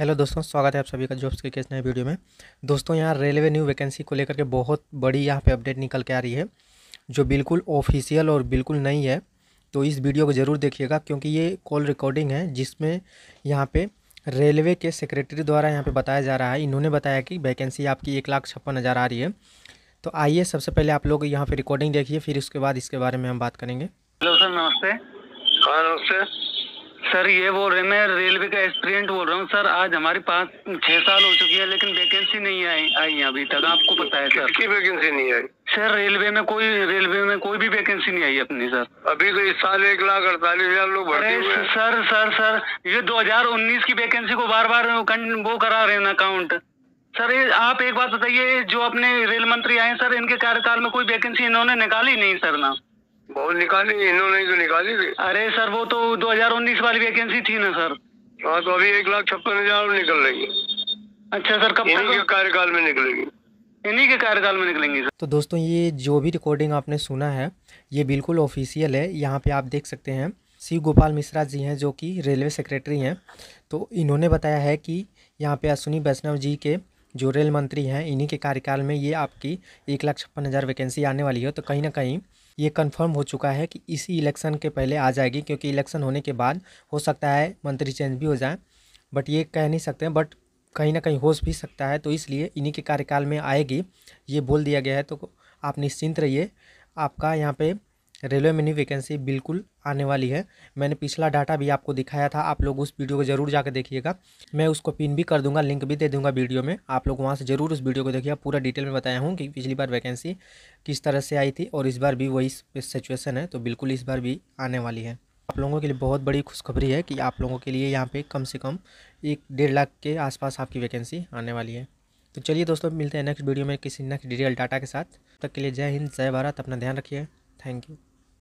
Hello दोस्तों, स्वागत है आप सभी का जॉब्स के इस नए वीडियो में। दोस्तों यहाँ रेलवे न्यू वैकेंसी को लेकर के बहुत बड़ी यहाँ पे अपडेट निकल के आ रही है, जो बिल्कुल ऑफिशियल और बिल्कुल नई है। तो इस वीडियो को ज़रूर देखिएगा, क्योंकि ये कॉल रिकॉर्डिंग है जिसमें यहाँ पे रेलवे के सेक्रेटरी द्वारा यहाँ पे बताया जा रहा है। इन्होंने बताया कि वैकेंसी आपकी 1,56,000 आ रही है। तो आइए सबसे पहले आप लोग यहाँ पर रिकॉर्डिंग देखिए, फिर उसके बाद इसके बारे में हम बात करेंगे। हेलो सर, नमस्ते। हाँ नमस्ते सर ये बोल रहे, मैं रेलवे का एस्पिरेंट बोल रहा हूँ सर। आज हमारी 5-6 साल हो चुकी है, लेकिन वैकेंसी नहीं आई अभी तक। आपको पता है सर? किसकी वैकेंसी नहीं आई? सर रेलवे में कोई भी वैकेंसी नहीं आई अपनी सर। अभी तो इस साल 1,48,000 लोग भर्ती हुए हैं। सर ये 2019 की वैकेंसी को बार बार वो करा रहे हैं ना काउंट। सर ये आप एक बात बताइए, जो अपने रेल मंत्री आए सर, इनके कार्यकाल में कोई वैकेंसी इन्होंने निकाली नहीं सर ना? बहुत निकाली, इन्होंने तो निकाली थी। अरे सर वो तो 2019 वाली वैकेंसी थी ना सर। हाँ तो अभी 1,56,000 निकल रही है। अच्छा सर, कब इन्हीं के कार्यकाल में निकलेगी? इन्हीं के कार्यकाल में निकलेंगी सर। तो दोस्तों ये जो भी रिकॉर्डिंग आपने सुना है ये बिल्कुल ऑफिशियल है। यहाँ पे आप देख सकते हैं शिव गोपाल मिश्रा जी हैं, जो कि रेलवे सेक्रेटरी हैं। तो इन्होंने बताया है कि यहाँ पे अश्विनी वैष्णव जी के जो रेल मंत्री हैं, इन्हीं के कार्यकाल में ये आपकी 1,56,000 वैकेंसी आने वाली है। तो कहीं ना कहीं ये कंफर्म हो चुका है कि इसी इलेक्शन के पहले आ जाएगी, क्योंकि इलेक्शन होने के बाद हो सकता है मंत्री चेंज भी हो जाए, बट ये कह नहीं सकते हैं, बट कहीं ना कहीं हो भी सकता है। तो इसलिए इन्हीं के कार्यकाल में आएगी, ये बोल दिया गया है। तो आप निश्चिंत रहिए, आपका यहाँ पे रेलवे में न्यू वैकेंसी बिल्कुल आने वाली है। मैंने पिछला डाटा भी आपको दिखाया था, आप लोग उस वीडियो को ज़रूर जाकर देखिएगा। मैं उसको पिन भी कर दूंगा, लिंक भी दे दूंगा वीडियो में, आप लोग वहाँ से ज़रूर उस वीडियो को देखिएगा। पूरा डिटेल में बताया हूँ कि पिछली बार वैकेंसी किस तरह से आई थी और इस बार भी वही सिचुएशन है। तो बिल्कुल इस बार भी आने वाली है। आप लोगों के लिए बहुत बड़ी खुशखबरी है कि आप लोगों के लिए यहाँ पे कम से कम 1-1.5 लाख के आसपास आपकी वैकेंसी आने वाली है। तो चलिए दोस्तों, मिलते हैं नेक्स्ट वीडियो में किसी नेक्स्ट डिटेल डाटा के साथ। तब तक के लिए जय हिंद, जय भारत, अपना ध्यान रखिए। Thank you.